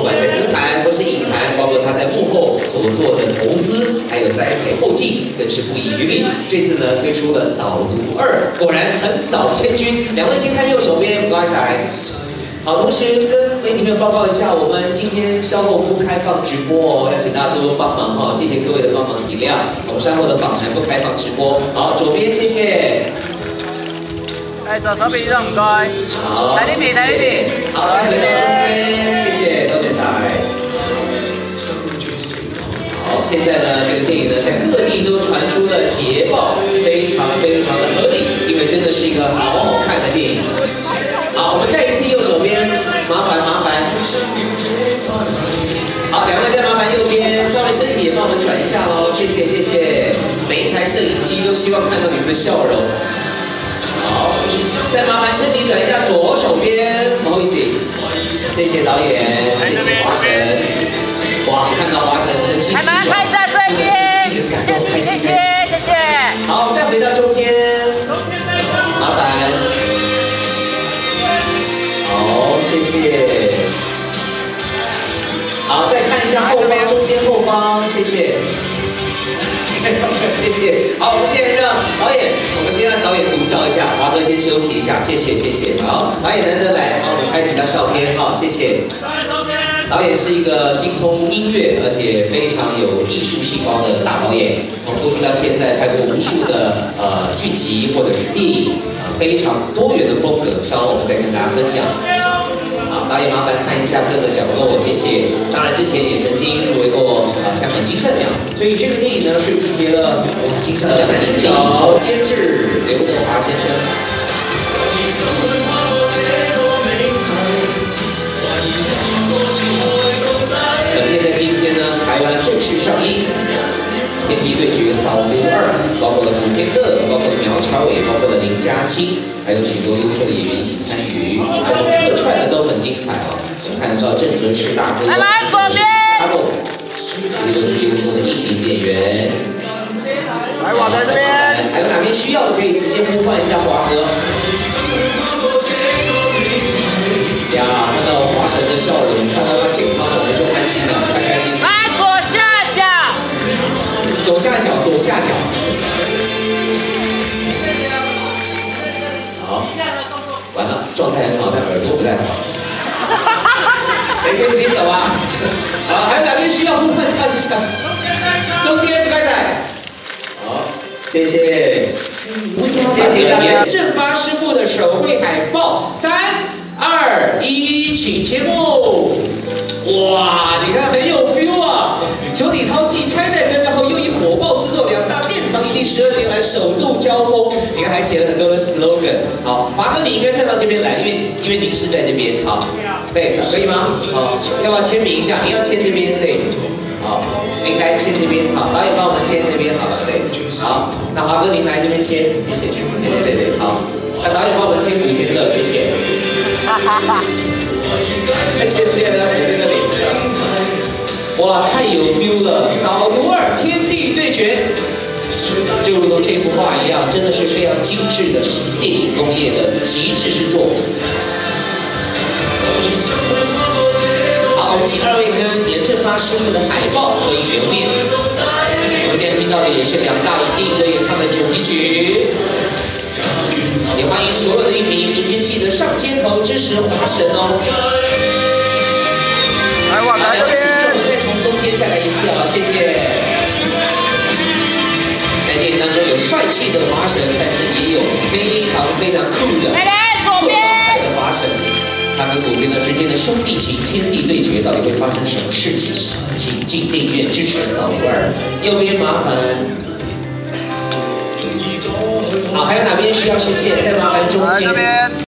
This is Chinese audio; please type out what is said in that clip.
不管在歌坛或是影坛，包括他在幕后所做的投资，还有栽培后进，更是不遗余力。这次呢推出了扫毒2，果然横扫千军。两位先看右手边，不该仔。好，同时跟媒体们报告一下，我们今天稍后不开放直播哦，要请大家多多帮忙哦，谢谢各位的帮忙体谅。我们稍后的访谈不开放直播。好，左边谢谢。 左手邊都唔該。好，睇呢邊，睇呢邊。 好，再回到中間，謝謝，多謝晒。好，現在呢，這個電影呢，在各地都傳出了捷報，非常的合理，因為真的是一個好看的電影。好，我們再一次右手邊，麻煩。好，兩位再麻煩右邊，稍微身體也幫我們轉一下嘍，謝謝。每一台攝影機都希望看到你們的笑容。 好，再麻煩身體轉一下左手邊，不好意思，謝謝導演，謝謝華神。哇，看到華神真心爽， 看在這邊，開心。 好，再回到中間，麻煩。好，謝謝。好，再看一下後方，中間後方，謝謝。 謝謝，好，我們現在讓導演，我們先讓導演獨照一下，華哥先休息一下，謝謝。好，導演難得來，幫我們拍幾張照片，好，謝謝。導演是一個精通音樂，而且非常有藝術細胞的大導演，從過去到現在拍過無數的劇集或者是電影，非常多元的風格，稍後我們再跟大家分享。 好，導演麻煩看一下各個角落，謝謝。當然之前也曾經入圍過香港金像獎，所以這個電影呢是集結了金像獎男主角、監製劉德華先生。本片在今天呢，台灣正式上映，《天地對決掃毒2》，包括了古天樂，包括了苗僑偉，包括了林嘉欣。 還有許多優秀的演員一起參與，包括客串的都很精彩哦。我們看到鄭則仕大哥， 來左邊， 這些都是優秀的印尼演員。 來我在這邊， 還有哪邊需要的可以直接呼喚一下華哥。呀，看到華神的笑容，看到他健康，我們就開心了，太開心。 來左下角， 左下角。 好，完了，狀態很好，但耳朵不太好。聽唔聽到啊？好，還有哪邊需要呼喚一下？中間，不該晒。好，謝謝。謝謝大家。正發師傅的手繪海報，3、2、1，請節目。哇，你看很有 feel 啊！邱禮濤繼拆彈真，然後又以火爆製作2大殿堂一地12天來首度交鋒，你看還寫了很多的 slogan。好，華哥你應該站到這邊來，因為你是在這邊，好，對，可以嗎？好，要不要簽名一下？你要簽這邊，對，好，您來簽這邊，好，導演幫我們簽這邊，好，對，好，那華哥您來這邊簽，謝謝，對，好，那導演幫我們簽古天樂，謝謝。哈哈哈。 謝謝呢，我那個臉上，哇，太有 feel 了！掃毒2，天地對決，就如同這幅畫一樣，真的是非常精緻的電影工業的極致之作。好，我們請2位跟嚴正發師傅的海報合影留念。我們現在聽到的也是2大影帝所演唱的主題曲。 也歡迎所有的影迷，明天記得上街頭支持華神哦。好，兩位謝謝，我們再從中間再來一次啊，謝謝。在電影當中有帥氣的華神，但是也有非常酷的做得派的華神。他跟古天樂之間的兄弟情，天地對決，到底會發生什麼事情？請進電影院支持掃毒2。右邊麻煩。 好，還有哪邊需要實現？再麻煩中間。